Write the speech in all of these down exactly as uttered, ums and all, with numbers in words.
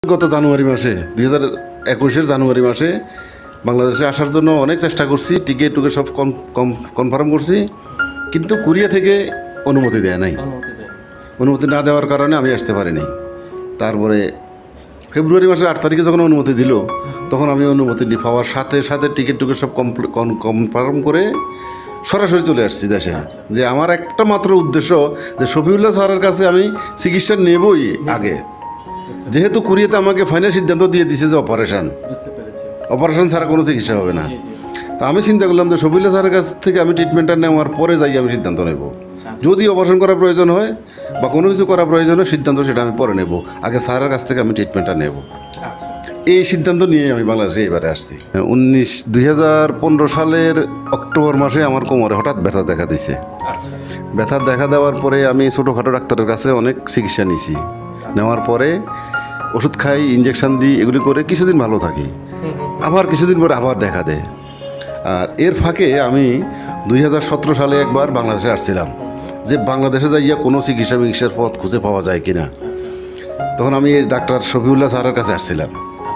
গত জানুয়ারি মাসে দুই হাজার একুশের জানুয়ারি মাসে বাংলাদেশে আসার জন্য অনেক চেষ্টা করছি, টিকিট টুকে সব কনফার্ম করছি, কিন্তু কুরিয়া থেকে অনুমতি দেয় নাই। অনুমতি না দেওয়ার কারণে আমি আসতে পারিনি। তারপরে ফেব্রুয়ারি মাসের আট তারিখে যখন অনুমতি দিল, তখন আমি অনুমতি পাওয়ার সাথে সাথে টিকিট টুকে সব কনফার্ম করে সরাসরি চলে আসছি দেশে। যে আমার একটা মাত্র উদ্দেশ্য যে শফিউল্লাহ স্যারের কাছে আমি চিকিৎসা নেবই আগে, যেহেতু কুরিয়াতে আমাকে ফাইনাল সিদ্ধান্ত দিয়ে দিছে যে অপারেশন অপারেশন ছাড়া কোনো চিকিৎসা হবে না। তা আমি চিন্তা করলাম যে শফিউল্লাহ স্যারের কাছ থেকে আমি ট্রিটমেন্টটা নেওয়ার পরে যাই আমি সিদ্ধান্ত নেব। যদি অপারেশন করার প্রয়োজন হয় বা কোনো কিছু করার প্রয়োজন হয়, সিদ্ধান্ত সেটা আমি পরে নেব, আগে স্যারের কাছ থেকে আমি ট্রিটমেন্টটা নেব। এই সিদ্ধান্ত নিয়ে আমি বাংলাদেশে এবারে আসছি। উনিশ দুই হাজার পনেরো সালের অক্টোবর মাসে আমার কোমরে হঠাৎ ব্যথা দেখা দিছে। ব্যথা দেখা দেওয়ার পরে আমি ছোটোখাটো ডাক্তারের কাছে অনেক চিকিৎসা নিয়েছি। নেওয়ার পরে ওষুধ খাই, ইঞ্জেকশন দিই, এগুলি করে কিছুদিন ভালো থাকি, আবার কিছুদিন পরে আবার দেখা দেয়। আর এর ফাঁকে আমি দুই হাজার সতেরো সালে একবার বাংলাদেশে আসছিলাম, যে বাংলাদেশে যাইয়া কোনো চিকিৎসা মিকিৎসার পথ খুঁজে পাওয়া যায় কিনা। তখন আমি ডাক্তার শফিউল্লাহ স্যারের কাছে আসছিলাম।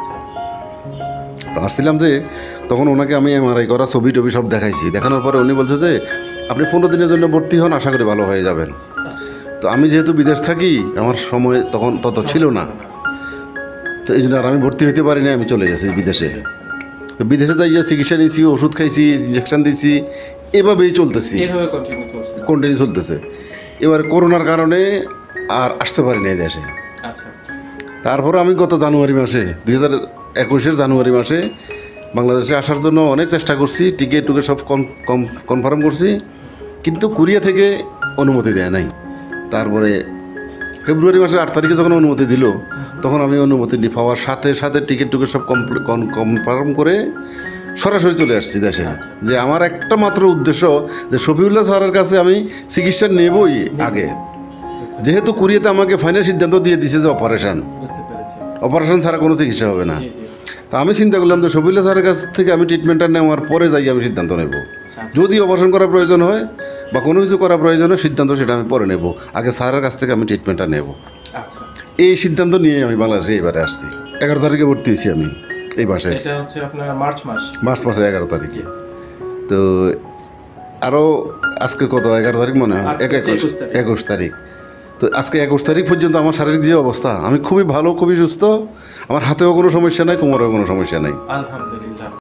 তো আসছিলাম যে তখন ওনাকে আমি এমআরআই করা ছবি টবি সব দেখাইছি। দেখানোর পরে উনি বলছে যে আপনি পনেরো দিনের জন্য ভর্তি হন, আশা করি ভালো হয়ে যাবেন। তো আমি যেহেতু বিদেশ থাকি, আমার সময় তখন তত ছিল না, তো এই জন্য আর আমি ভর্তি হইতে পারি না, আমি চলে গেছি বিদেশে। তো বিদেশে যাইয়া চিকিৎসা নিয়েছি, ওষুধ খাইছি, ইঞ্জেকশন দিয়েছি, এভাবেই চলতেছি, কন্টিনিউ চলতেছে। এবার করোনার কারণে আর আসতে পারি না এই দেশে। তারপরে আমি গত জানুয়ারি মাসে দুই হাজার একুশের জানুয়ারি মাসে বাংলাদেশে আসার জন্য অনেক চেষ্টা করছি, টিকিট টুকে সব কনফার্ম করছি, কিন্তু কুরিয়া থেকে অনুমতি দেয় নাই। তারপরে ফেব্রুয়ারি মাসের আট তারিখে যখন অনুমতি দিল, তখন আমি অনুমতি পাওয়ার সাথে সাথে টিকিট টুকে সব কনফার্ম করে সরাসরি চলে আসছি দেশে। যে আমার একটা মাত্র উদ্দেশ্য যে শফিউল্লাহ স্যারের কাছে আমি চিকিৎসা নেবই আগে, যেহেতু কুরিয়াতে আমাকে ফাইনাল সিদ্ধান্ত দিয়ে দিছে যে অপারেশন অপারেশন ছাড়া কোনো চিকিৎসা হবে না। তা আমি চিন্তা করলাম যে শফিউল্লাহ স্যারের কাছ থেকে আমি ট্রিটমেন্টটা নেওয়ার পরে যাই আমি সিদ্ধান্ত নেব। যদি অপারেশন করার প্রয়োজন হয় বা কোনো কিছু করার প্রয়োজন হয়, সিদ্ধান্ত সেটা আমি পরে নেব, আগে স্যারের কাছ থেকে আমি ট্রিটমেন্টটা নেব। এই সিদ্ধান্ত নিয়ে আমি বাংলাদেশে এবারে আসছি। এগারো তারিখে ভর্তি হয়েছি আমি এই মাসে, মার্চ মাস মার্চ মাসের এগারো তারিখে। তো আরও আজকে কত এগারো তারিখ মনে হয়, এক একুশ একুশ তারিখ। তো আজকে একুশ তারিখ পর্যন্ত আমার শারীরিক যে অবস্থা, আমি খুবই ভালো, খুবই সুস্থ। আমার হাতেও কোনো সমস্যা নাই, কোমরেও কোনো সমস্যা নাই, আলহামদুলিল্লাহ।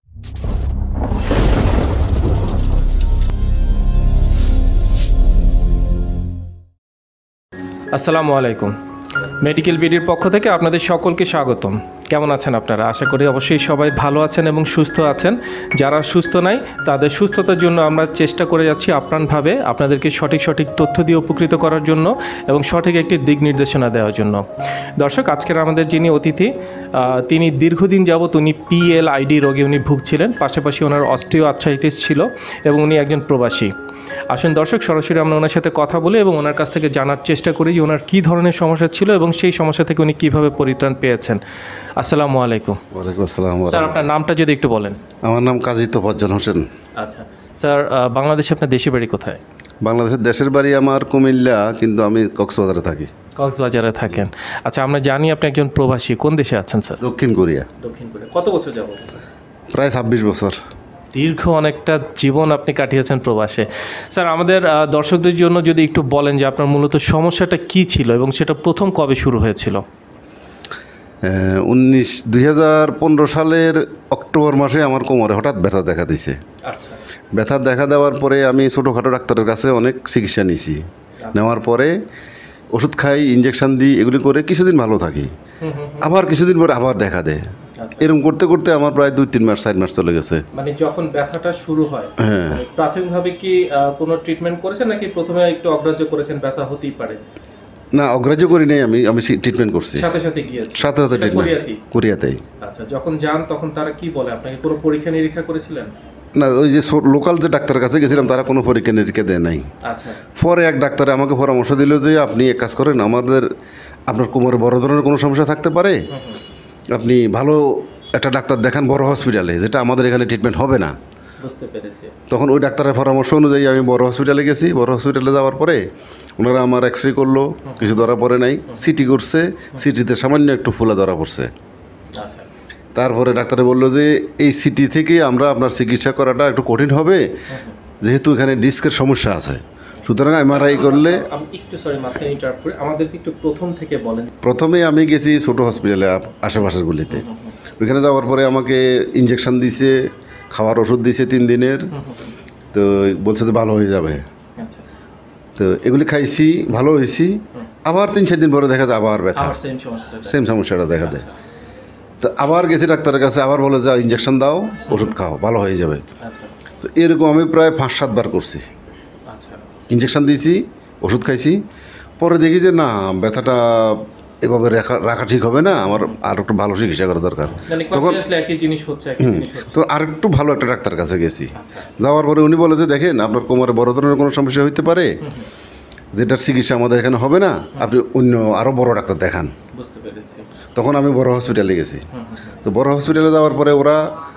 আসসালামু আলাইকুম। মেডিকেল বিডির পক্ষ থেকে আপনাদের সকলকে স্বাগতম। কেমন আছেন আপনারা? আশা করি অবশ্যই সবাই ভালো আছেন এবং সুস্থ আছেন। যারা সুস্থ নাই, তাদের সুস্থতার জন্য আমরা চেষ্টা করে যাচ্ছি আপ্রাণভাবে আপনাদেরকে সঠিক সঠিক তথ্য দিয়ে উপকৃত করার জন্য এবং সঠিক একটি দিক নির্দেশনা দেওয়ার জন্য। দর্শক, আজকের আমাদের যিনি অতিথি, তিনি দীর্ঘদিন যাবৎ উনি পিএলআইডি রোগে উনি ভুগছিলেন, পাশাপাশি ওনার অস্টিও আর্থ্রাইটিস ছিল এবং উনি একজন প্রবাসী। আসুন দর্শক, সরাসরি আমরা ওনার সাথে কথা বলি এবং ওনার কাছ থেকে জানার চেষ্টা করি যে ওনার কী ধরনের সমস্যা ছিল এবং সেই সমস্যা থেকে উনি কীভাবে পরিত্রাণ পেয়েছেন। আসসালামু আলাইকুম। ওয়ালাইকুম আসসালাম। স্যার, আপনার নামটা যদি একটু বলেন। আমার নাম কাজী তোফাজ্জল হোসেন। আচ্ছা স্যার, বাংলাদেশে আপনার দেশের বাড়ি কোথায়? বাংলাদেশের দেশের বাড়ি আমার কুমিল্লা, কিন্তু আমি কক্সবাজারে থাকি। কক্সবাজারে থাকেন। আচ্ছা, আমরা জানি আপনি একজন প্রবাসী। কোন দেশে আছেন স্যার? দক্ষিণ কোরিয়া। দক্ষিণ কোরিয়া। কত বছর যাবত? প্রায় ছাব্বিশ বছর। দীর্ঘ অনেকটা জীবন আপনি কাটিয়েছেন প্রবাসে। স্যার, আমাদের দর্শকদের জন্য যদি একটু বলেন যে আপনার মূলত সমস্যাটা কী ছিল এবং সেটা প্রথম কবে শুরু হয়েছিল? উনিশ দুই হাজার পনেরো সালের অক্টোবর মাসে আমার কোমরে হঠাৎ ব্যথা দেখা দিছে। আচ্ছা। ব্যথা দেখা দেওয়ার পরে আমি ছোটোখাটো ডাক্তারের কাছে অনেক চিকিৎসা নিয়েছি। নেওয়ার পরে ওষুধ খাই, ইঞ্জেকশন দিই, এগুলি করে কিছুদিন ভালো থাকি, আবার কিছুদিন পরে আবার দেখা দেয়। এরকম করতে করতে আমার প্রায় দুই তিন মাস চার মাস চলে গেছে। মানে যখন ব্যথাটা শুরু হয়, হ্যাঁ, প্রাথমিকভাবে কি কোনো ট্রিটমেন্ট করেছেন নাকি প্রথমে একটু অগ্রাহ্য করেছেন ব্যথা হতেই পারে? না, অগ্রাহ্য করি নাই, আমি আমি ট্রিটমেন্ট করছি সাথে সাথে গিয়েছি সাথে সাথে ট্রিটমেন্ট কোরিয়াতেই। আচ্ছা, যখন যান তখন তারা কি বলে আপনাকে? কোনো পরীক্ষা নিরীক্ষা করেছিলেন? না, ওই যে লোকাল যে ডাক্তারের কাছে গেছিলাম, তারা কোনো পরীক্ষা নিরীক্ষা দেয় নাই। আচ্ছা। পরে এক ডাক্তারে আমাকে পরামর্শ দিল যে আপনি এক কাজ করেন, আমাদের আপনার কোমরে বড় ধরনের কোনো সমস্যা থাকতে পারে, আপনি ভালো একটা ডাক্তার দেখান বড় হসপিটালে, যেটা আমাদের এখানে ট্রিটমেন্ট হবে না। বুঝতে পেরেছি। তখন ওই ডাক্তারের পরামর্শ অনুযায়ী আমি বড় হসপিটালে গেছি। বড় হসপিটালে যাওয়ার পরে ওনারা আমার এক্স রে করলো, কিছু ধরা পড়ে নাই। সিটি করছে, সিটিতে সামান্য একটু ফুলা ধরা পড়ছে। আচ্ছা, তারপরে ডাক্তারে বললো যে এই সিটি থেকে আমরা আপনার চিকিৎসা করাটা একটু কঠিন হবে, যেহেতু এখানে ডিস্কের সমস্যা আছে, সুতরাং এমআরআই করলে। আমি একটু সরি মাঝখানে ইন্টারাপ্ট করি, আমাদেরকে একটু প্রথম থেকে বলেন। প্রথমে আমি গেছি ছোটো হসপিটালে আশেপাশের গুলিতে। ওইখানে যাওয়ার পরে আমাকে ইঞ্জেকশন দিছে, খাওয়ার ওষুধ দিছে তিন দিনের। তো বলছে যে ভালো হয়ে যাবে। আচ্ছা, তো এগুলি খাইছি, ভালো হয়েছি। আবার তিন চার দিন পরে দেখা যায় আবার ব্যথা, আবার সেম সমস্যাটা। সেম সমস্যাটা দেখা দেয়। তো আবার গেছি ডাক্তারের কাছে, আবার বলে যে ইঞ্জেকশন দাও, ওষুধ খাও, ভালো হয়ে যাবে। আচ্ছা, তো এরকম আমি প্রায় পাঁচ সাতবার করছি। আচ্ছা, ইঞ্জেকশন দিয়েছি, ওষুধ খাইছি। পরে দেখি যে না, ব্যথাটা এভাবে রাখা রাখা ঠিক হবে না, আমার আর একটু ভালো চিকিৎসা করা দরকার। মানে তখন কন্টিনিউয়াসলি একই জিনিস হচ্ছে, একই জিনিস হচ্ছে। তো আর একটু ভালো একটা ডাক্তার কাছে গেছি। আচ্ছা, যাওয়ার পরে উনি বলে যে দেখেন, আপনার কোমরে বড় ধরনের কোনো সমস্যা হইতে পারে, যেটার চিকিৎসা আমাদের এখানে হবে না, আপনি অন্য আরও বড় ডাক্তার দেখান। বুঝতে পেরেছি। তখন আমি বড় হসপিটালে গেছি। হুম, হুম, হুম। তো বড় হসপিটালে যাওয়ার পরে ওরা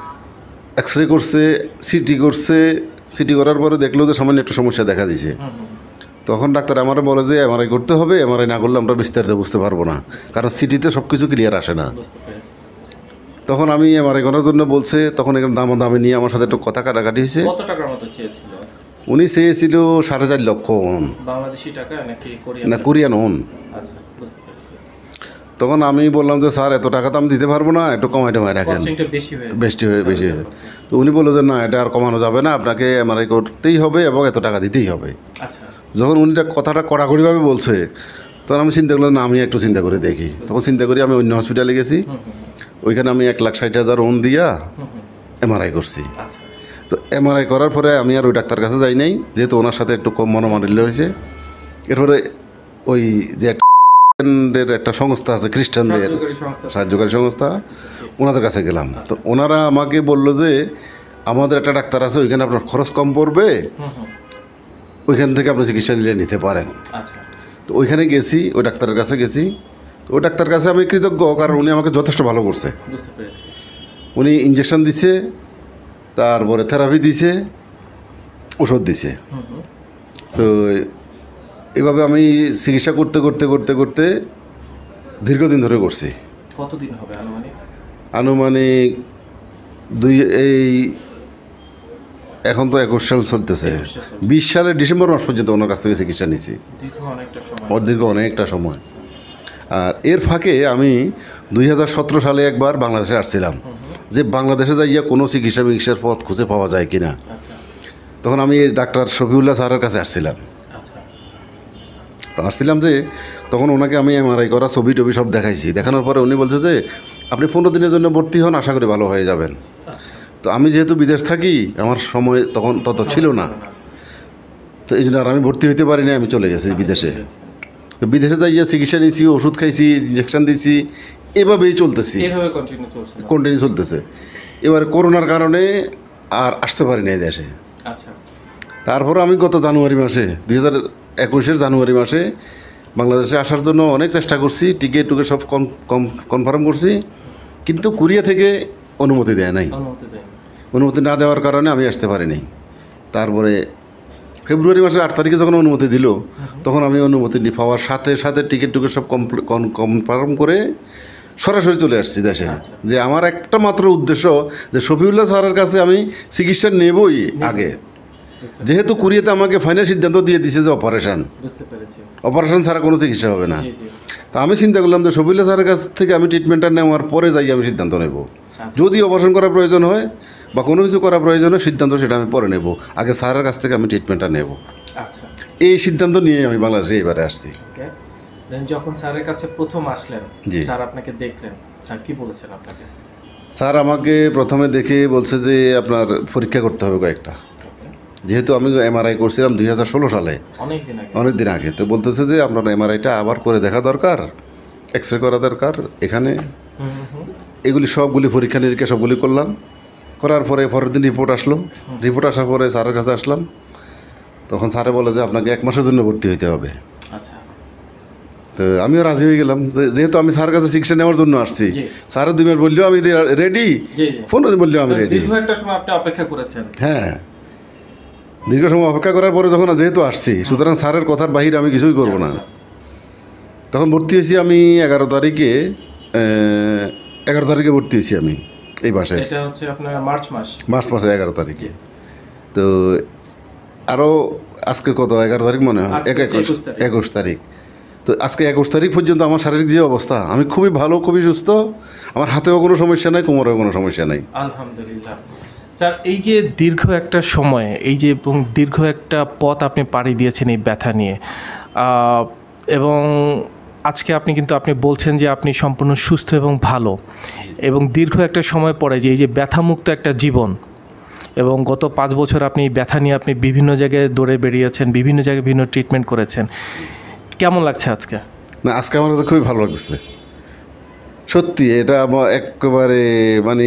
এক্স রে করছে, সিটি করছে। সিটি করার পরে দেখলো যে সামান্য একটু সমস্যা দেখা দিছে। হুম, হুম, তখন ডাক্তার আমারে বলে যে এমআরআই করতে হবে, এমআরআই না করলে আমরা বিস্তারিত বুঝতে পারবো না, কারণ সিটিতে সব কিছু ক্লিয়ার আসে না। বুঝতে পেরেছি। তখন আমি এমআরআই করার জন্য বলছে, তখন এখানে দাম দামি নিয়ে আমার সাথে একটু কথা কাটাকাটি হয়েছে। কত টাকার মতো চেয়েছিল? উনি চেয়েছিল সাড়ে চার লক্ষ ওন, বাংলাদেশি টাকা নাকি কোরিয়ান? না কোরিয়ান ওন। আচ্ছা, বুঝতে পেরেছি। তখন আমি বললাম যে স্যার এত টাকা তো আমি দিতে পারবো না, একটু কমাই টমাই রাখেন, কস্টিংটা বেশি হয়ে বেশি হয়ে বেশি হয়ে। তো উনি বললো যে না, এটা আর কমানো যাবে না, আপনাকে এমআরআই করতেই হবে এবং এত টাকা দিতেই হবে। আচ্ছা, যখন উনি কথাটা কড়াকড়িভাবে বলছে, তখন আমি চিন্তা করলাম না, আমি একটু চিন্তা করে দেখি। তখন চিন্তা করি আমি অন্য হসপিটালে গেছি। ওইখানে আমি এক লাখ ষাট হাজার ওন দিয়া এমআরআই করছি। আচ্ছা, তো এমআরআই করার পরে আমি আর ওই ডাক্তার কাছে যাই নাই, যেহেতু ওনার সাথে একটু কম মনোমালিন্য হয়েছে। এরপরে ওই যে একটা একটা সংস্থা আছে খ্রিস্টানদের সাহায্যকারী সংস্থা। সাহায্যকারী সংস্থা, ওনাদের কাছে গেলাম। তো ওনারা আমাকে বললো যে আমাদের একটা ডাক্তার আছে, ওইখানে আপনার খরচ কম পড়বে, হুম, হুম, ওইখান থেকে আপনি চিকিৎসা নিলে নিতে পারেন। আচ্ছা, তো ওইখানে গেছি, ওই ডাক্তারের কাছে গেছি। তো ওই ডাক্তার কাছে আমি কৃতজ্ঞ, কারণ উনি আমাকে যথেষ্ট ভালো করছে। বুঝতে পেরেছি। উনি ইঞ্জেকশন দিছে, তারপরে থেরাপি দিছে, ওষুধ দিছে। হুম, হুম, তো এভাবে আমি চিকিৎসা করতে করতে করতে করতে দীর্ঘদিন ধরে করছি। কতদিন হবে আনুমানিক? আনুমানিক দুই এই এখন তো একুশ সাল চলতেছে, একুশ সাল চলছে। বিশ সালের ডিসেম্বর মাস পর্যন্ত ওনার কাছ থেকে চিকিৎসা নিছি। দীর্ঘ অনেকটা সময়। ওর দীর্ঘ অনেকটা সময়। আর এর ফাঁকে আমি দুই হাজার সতেরো সালে একবার বাংলাদেশে আসছিলাম, যে বাংলাদেশে যাইয়া কোনো চিকিৎসা মিকিৎসার পথ খুঁজে পাওয়া যায় কিনা। আচ্ছা, তখন আমি ডাক্তার শফিউল্লাহ স্যারের কাছে আসছিলাম। আচ্ছা, তো আসছিলাম যে তখন ওনাকে আমি এমআরআই করা ছবি টবি সব দেখাইছি। দেখানোর পরে উনি বলছে যে আপনি পনেরো দিনের জন্য ভর্তি হন, আশা করি ভালো হয়ে যাবেন। আচ্ছা, তো আমি যেহেতু বিদেশ থাকি, আমার সময় তখন তত ছিল না, তো এই জন্য আর আমি ভর্তি হইতে পারি না, আমি চলে গেছি বিদেশে। তো বিদেশে যাইয়া চিকিৎসা নিয়েছি, ওষুধ খাইছি, ইঞ্জেকশন দিয়েছি, এভাবেই চলতেছি, এইভাবে কন্টিনিউ চলছে না? কন্টিনিউ চলতেছে। এবার করোনার কারণে আর আসতে পারি না এই দেশে। আচ্ছা, তারপর আমি গত জানুয়ারি মাসে দুই হাজার একুশের জানুয়ারি মাসে বাংলাদেশে আসার জন্য অনেক চেষ্টা করছি, টিকিট টুকে সব কনফার্ম করছি, কিন্তু কোরিয়া থেকে অনুমতি দেয় নাই। অনুমতি দেয়নি। অনুমতি না দেওয়ার কারণে আমি আসতে পারিনি। তারপরে ফেব্রুয়ারি মাসের আট তারিখে যখন অনুমতি দিল, তখন আমি অনুমতি পাওয়ার সাথে সাথে টিকিট টুকে সব কনফার্ম করে সরাসরি চলে আসছি দেশে। আচ্ছা। যে আমার একটা মাত্র উদ্দেশ্য যে শফিউল্লাহ স্যারের কাছে আমি চিকিৎসা নেবই আগে, বুঝতে যেহেতু কোরিয়াতে আমাকে ফাইনাল সিদ্ধান্ত দিয়ে দিছে যে অপারেশন বুঝতে পেরেছি। অপারেশন ছাড়া কোনো চিকিৎসা হবে না। জি, জি। তা আমি চিন্তা করলাম যে শফিউল্লাহ স্যারের কাছ থেকে আমি ট্রিটমেন্টটা নেওয়ার পরে যাই আমি সিদ্ধান্ত নেব। আচ্ছা। যদি অপারেশন করার প্রয়োজন হয় বা কোনো কিছু করার প্রয়োজন হয়, সিদ্ধান্ত সেটা আমি পরে নেব, আগে স্যারের কাছ থেকে আমি ট্রিটমেন্টটা নেব। আচ্ছা, এই সিদ্ধান্ত নিয়ে আমি বাংলাদেশে এবারে আসছি। ওকে। দেন যখন স্যারের কাছে প্রথম আসলেন, জি। স্যার আপনাকে দেখলেন, স্যার কি বলেছেন আপনাকে? স্যার আমাকে প্রথমে দেখে বলছে যে আপনার পরীক্ষা করতে হবে কয়েকটা, ওকে। যেহেতু আমি এমআরআই করছিলাম দুই হাজার ষোলো সালে, অনেক দিন আগে। অনেক দিন আগে। তো বলতেছে যে আপনার এমআরআইটা আবার করে দেখা দরকার, এক্স রে করা দরকার এখানে। হুম, হুম, এগুলি সবগুলি পরীক্ষা নিরীক্ষা সবগুলি করলাম। করার পরে পরের দিন রিপোর্ট আসলো। রিপোর্ট আসার পরে স্যারের কাছে আসলাম। তখন স্যারে বলে যে আপনাকে এক মাসের জন্য ভর্তি হইতে হবে। আচ্ছা, তো আমিও রাজি হয়ে গেলাম, যে যেহেতু আমি স্যারের কাছে চিকিৎসা নেওয়ার জন্য আসছি, জি। স্যারও দুই মাস বললেও আমি রেডি, জি, জি। পনেরো দিন বললেও আমি রেডি। দীর্ঘ একটা সময় আপনি অপেক্ষা করেছেন। হ্যাঁ, দীর্ঘ সময় অপেক্ষা করার পরে যখন যেহেতু আসছি, সুতরাং স্যারের কথার বাহিরে আমি কিছুই করব না। তখন ভর্তি হয়েছি আমি এগারো তারিখে এগারো তারিখে ভর্তি হয়েছি আমি এই বাসায়। এটা হচ্ছে আপনার মার্চ মাস মার্চ মাসে এগারো তারিখে। তো আরও আজকে কত, এগারো তারিখ মনে হয়, এক একুশ একুশ তারিখ। তো আজকে একুশ তারিখ পর্যন্ত আমার শারীরিক যে অবস্থা, আমি খুবই ভালো, খুবই সুস্থ। আমার হাতেও কোনো সমস্যা নাই, কোমরেও কোনো সমস্যা নাই, আলহামদুলিল্লাহ। স্যার, এই যে দীর্ঘ একটা সময়, এই যে এবং দীর্ঘ একটা পথ আপনি পাড়ি দিয়েছেন এই ব্যথা নিয়ে, এবং আজকে আপনি কিন্তু আপনি বলছেন যে আপনি সম্পূর্ণ সুস্থ এবং ভালো, এবং দীর্ঘ একটা সময় পরে যে এই যে ব্যথামুক্ত একটা জীবন, এবং গত পাঁচ বছর আপনি ব্যথা নিয়ে আপনি বিভিন্ন জায়গায় দৌড়ে বেরিয়েছেন, বিভিন্ন জায়গায় বিভিন্ন ট্রিটমেন্ট করেছেন, কেমন লাগছে আজকে? না, আজকে আমার কাছে খুবই ভালো লাগতেছে সত্যি। এটা আমার একেবারে মানে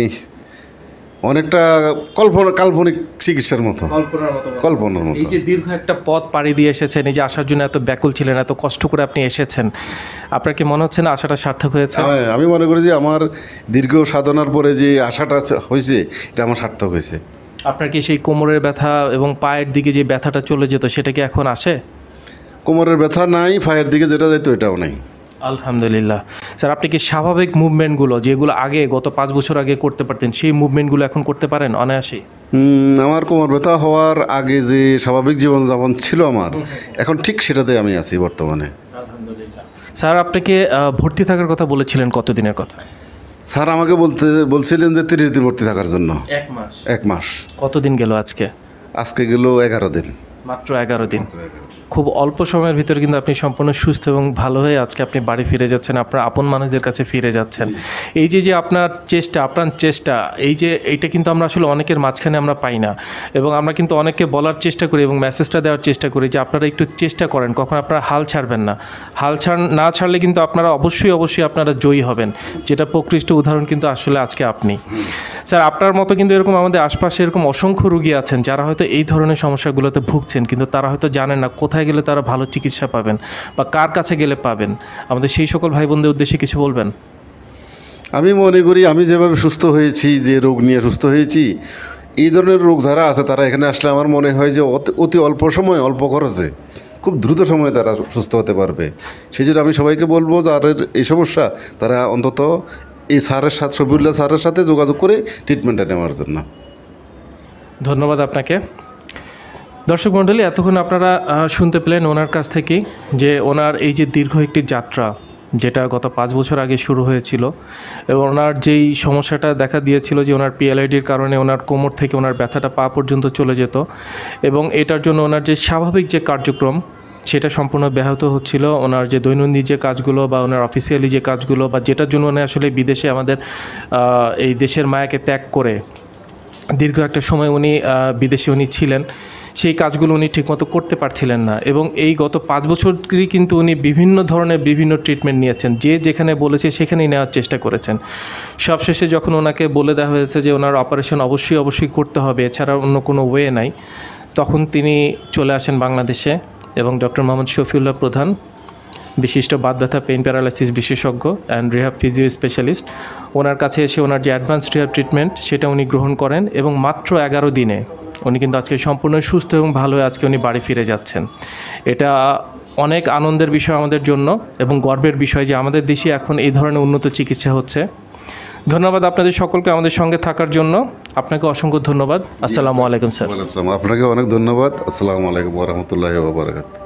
অনেকটা কল্পনা, কাল্পনিক চিকিৎসার মতো, কল্পনার মতো কল্পনার মতো। এই যে দীর্ঘ একটা পথ পাড়ি দিয়ে এসেছেন, এই যে আসার জন্য এত ব্যাকুল ছিলেন, এত কষ্ট করে আপনি এসেছেন, আপনার কি মনে হচ্ছে না আশাটা সার্থক হয়েছে? হ্যাঁ, আমি মনে করি যে আমার দীর্ঘ সাধনার পরে যে আশাটা হয়েছে, এটা আমার সার্থক হয়েছে। আপনার কি সেই কোমরের ব্যথা এবং পায়ের দিকে যে ব্যথাটা চলে যেত, সেটা কি এখন আসে? কোমরের ব্যথা নাই, পায়ের দিকে যেটা যেত এটাও নাই। আলহামদুলিল্লাহ। স্যার, আপনি কি স্বাভাবিক মুভমেন্টগুলো যেগুলো আগে গত পাঁচ বছর আগে করতে পারতেন, সেই মুভমেন্টগুলো এখন করতে পারেন অনায়াসে? আমার কোমর ব্যথা হওয়ার আগে যে স্বাভাবিক জীবনযাপন ছিল আমার, এখন ঠিক সেটাতে আমি আছি বর্তমানে। আলহামদুলিল্লাহ। স্যার, আপনাকে ভর্তি থাকার কথা বলেছিলেন কতদিনের কথা? স্যার আমাকে বলতে বলছিলেন যে তিরিশ দিন ভর্তি থাকার জন্য। এক মাস? এক মাস। কতদিন গেল আজকে? আজকে গেল এগারো দিন। মাত্র এগারো দিন। খুব অল্প সময়ের ভিতরে কিন্তু আপনি সম্পূর্ণ সুস্থ এবং ভালো হয়ে আজকে আপনি বাড়ি ফিরে যাচ্ছেন, আপনার আপন মানুষদের কাছে ফিরে যাচ্ছেন। এই যে যে আপনার চেষ্টা, আপনার চেষ্টা, এই যে এইটা কিন্তু আমরা আসলে অনেকের মাঝখানে আমরা পাই না, এবং আমরা কিন্তু অনেককে বলার চেষ্টা করি এবং মেসেজটা দেওয়ার চেষ্টা করি যে আপনারা একটু চেষ্টা করেন, কখন আপনারা হাল ছাড়বেন না। হাল ছাড় না ছাড়লে কিন্তু আপনারা অবশ্যই অবশ্যই আপনারা জয়ী হবেন, যেটা প্রকৃষ্ট উদাহরণ কিন্তু আসলে আজকে আপনি। স্যার, আপনার মতো কিন্তু এরকম আমাদের আশপাশে এরকম অসংখ্য রোগী আছেন যারা হয়তো এই ধরনের সমস্যাগুলোতে ভুগছেন, কিন্তু তারা হয়তো জানেন না কোথায় গেলে তারা ভালো চিকিৎসা পাবেন বা কার কাছে গেলে পাবেন। আমাদের সেই সকল ভাই বোনদের উদ্দেশ্যে কিছু বলবেন? আমি মনে করি আমি যেভাবে সুস্থ হয়েছি, যে রোগ নিয়ে সুস্থ হয়েছি, এই ধরনের রোগ যারা আছে তারা এখানে আসলে আমার মনে হয় যে অতি অল্প সময়, অল্প খরচে, খুব দ্রুত সময়ে তারা সুস্থ হতে পারবে। সেই জন্য আমি সবাইকে বলবো যাদের এই সমস্যা, তারা অন্তত এই স্যারের সাথে, শফিউল্লাহ স্যারের সাথে যোগাযোগ করে ট্রিটমেন্টটা নেওয়ার জন্য। ধন্যবাদ আপনাকে। দর্শক মণ্ডলী, এতক্ষণ আপনারা শুনতে পেলেন ওনার কাছ থেকেই যে ওনার এই যে দীর্ঘ একটি যাত্রা, যেটা গত পাঁচ বছর আগে শুরু হয়েছিল, এবং ওনার যেই সমস্যাটা দেখা দিয়েছিল যে ওনার পিএলআইডির কারণে ওনার কোমর থেকে ওনার ব্যথাটা পা পর্যন্ত চলে যেত, এবং এটার জন্য ওনার যে স্বাভাবিক যে কার্যক্রম সেটা সম্পূর্ণ ব্যাহত হচ্ছিল। ওনার যে দৈনন্দিন যে কাজগুলো বা ওনার অফিসিয়ালি যে কাজগুলো বা যেটার জন্য উনি আসলে বিদেশে আমাদের এই দেশের মায়াকে ত্যাগ করে দীর্ঘ একটা সময় উনি বিদেশে উনি ছিলেন, সেই কাজগুলো উনি ঠিকমতো করতে পারছিলেন না, এবং এই গত পাঁচ বছরই কিন্তু উনি বিভিন্ন ধরনের বিভিন্ন ট্রিটমেন্ট নিয়েছেন, যে যেখানে বলেছে সেখানেই নেওয়ার চেষ্টা করেছেন। সবশেষে যখন ওনাকে বলে দেওয়া হয়েছে যে ওনার অপারেশন অবশ্যই অবশ্যই করতে হবে, এছাড়া অন্য কোনো ওয়ে নাই, তখন তিনি চলে আসেন বাংলাদেশে, এবং ডক্টর মোহাম্মদ শফিউল্লাহ প্রধান, বিশিষ্ট বাত ব্যথা পেইন প্যারালাইসিস বিশেষজ্ঞ অ্যান্ড রিহ্যাব ফিজিও স্পেশালিস্ট, ওনার কাছে এসে ওনার যে অ্যাডভান্স রিহ্যাব ট্রিটমেন্ট সেটা উনি গ্রহণ করেন, এবং মাত্র এগারো দিনে উনি কিন্তু আজকে সম্পূর্ণ সুস্থ এবং ভালো হয়ে আজকে উনি বাড়ি ফিরে যাচ্ছেন। এটা অনেক আনন্দের বিষয় আমাদের জন্য এবং গর্বের বিষয় যে আমাদের দেশে এখন এই ধরনের উন্নত চিকিৎসা হচ্ছে। ধন্যবাদ আপনাদের সকলকে আমাদের সঙ্গে থাকার জন্য। আপনাকে অসংখ্য ধন্যবাদ। আসসালামু আলাইকুম স্যার। আপনাকে অনেক ধন্যবাদ। আসসালামু আলাইকুম ওয়া রাহমাতুল্লাহি ওয়া বারাকাতুহু।